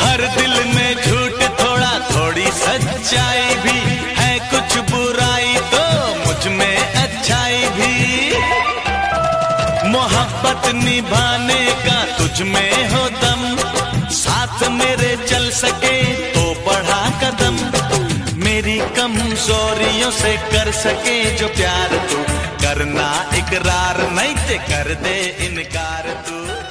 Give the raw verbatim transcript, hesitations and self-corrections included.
हर दिल में झूठ थोड़ा थोड़ी सच्चाई भी है, कुछ बुराई तो मुझ में अच्छाई भी। मोहब्बत निभाने का तुझ में हो दम, साथ मेरे चल सके तो बढ़ा कदम। मेरी कमजोरियों से कर सके जो प्यार तू, करना इकरार नहीं ते कर दे इनकार तू।